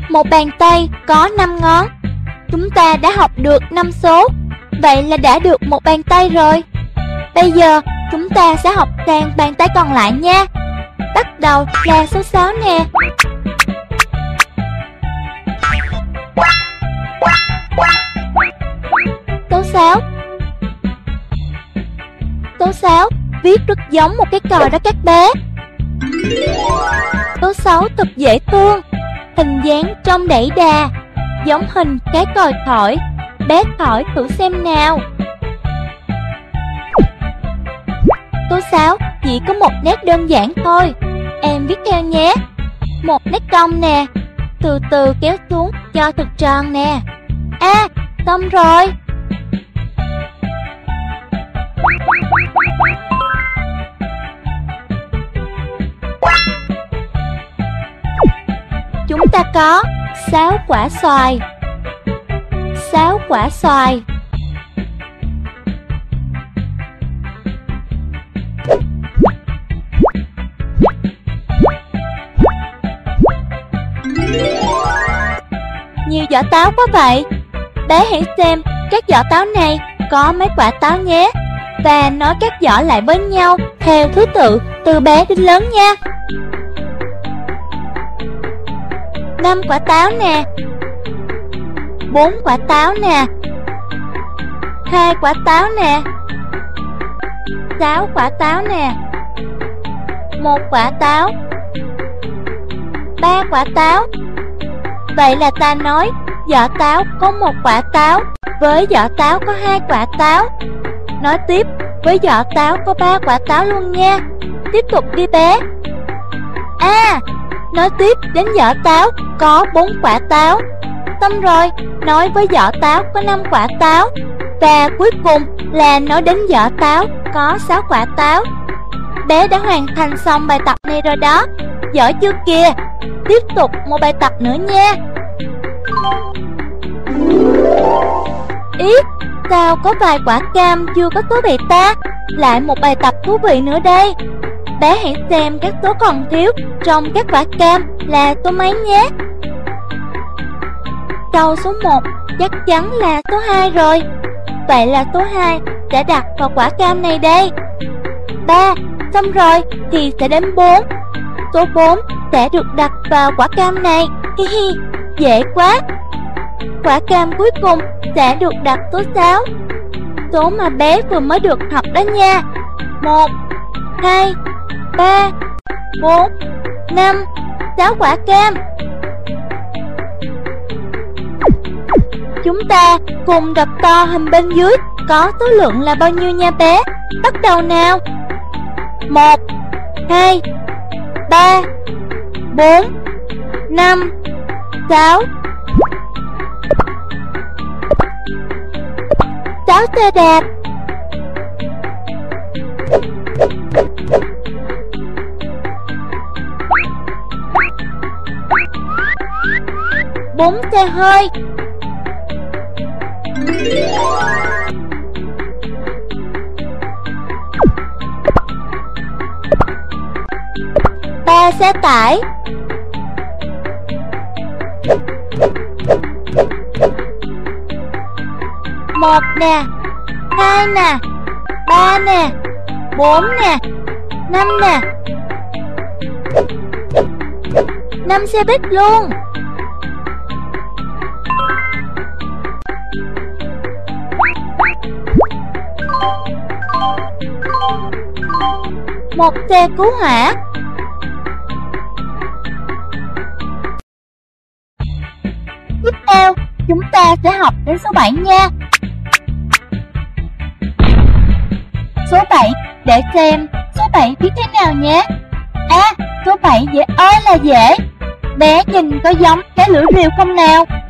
Một bàn tay có 5 ngón. Chúng ta đã học được 5 số, vậy là đã được một bàn tay rồi. Bây giờ chúng ta sẽ học sang bàn tay còn lại nha. Bắt đầu là số 6 nè. Số 6. Số 6 viết rất giống một cái cờ đó các bé. Số 6 thật dễ thương, hình dáng trông đẩy đà, giống hình cái còi thổi. Bé thổi thử xem nào. Số 6 chỉ có một nét đơn giản thôi. Em viết theo nhé. Một nét cong nè, từ từ kéo xuống cho thật tròn nè. À, xong rồi. Chúng ta có 6 quả xoài. 6 quả xoài. Nhiều vỏ táo quá vậy. Bé hãy xem các vỏ táo này có mấy quả táo nhé, và nối các vỏ lại với nhau theo thứ tự từ bé đến lớn nha. 5 quả táo nè, 4 quả táo nè, 2 quả táo nè, 6 quả táo nè, 1 quả táo, 3 quả táo. Vậy là ta nói vỏ táo có 1 quả táo với vỏ táo có 2 quả táo. Nói tiếp với vỏ táo có 3 quả táo luôn nha. Tiếp tục đi bé. À, nói tiếp đến vỏ táo có 4 quả táo. Xong rồi, nói với vỏ táo có 5 quả táo. Và cuối cùng là nói đến vỏ táo có 6 quả táo. Bé đã hoàn thành xong bài tập này rồi đó. Giỏi chưa kìa. Tiếp tục một bài tập nữa nha. Ý, sao có vài quả cam chưa có số vậy ta? Lại một bài tập thú vị nữa đây. Bé hãy xem các số còn thiếu trong các quả cam là số mấy nhé. Sau số 1 chắc chắn là số 2 rồi. Vậy là số 2 sẽ đặt vào quả cam này đây. 3, xong rồi thì sẽ đến 4. Số 4 sẽ được đặt vào quả cam này. Hi hi, dễ quá. Quả cam cuối cùng sẽ được đặt số 6. Số mà bé vừa mới được học đó nha. 1, 2, 3, 4, 5, 6 quả cam. Chúng ta cùng đọc to hình bên dưới có số lượng là bao nhiêu nha bé. Bắt đầu nào. 1, 2, 3, 4, 5, 6. 6 xe đạp. 4 xe hơi. 3 xe tải. 1 nè, 2 nè, 3 nè, 4 nè, 5 nè. 5 xe buýt luôn. 1 xe cứu hỏa. Tiếp theo, chúng ta sẽ học đến số 7 nha. Số 7, để xem số 7 viết thế nào nhé. À, số 7 dễ ơi là dễ. Bé nhìn có giống cái lưỡi rìu không nào?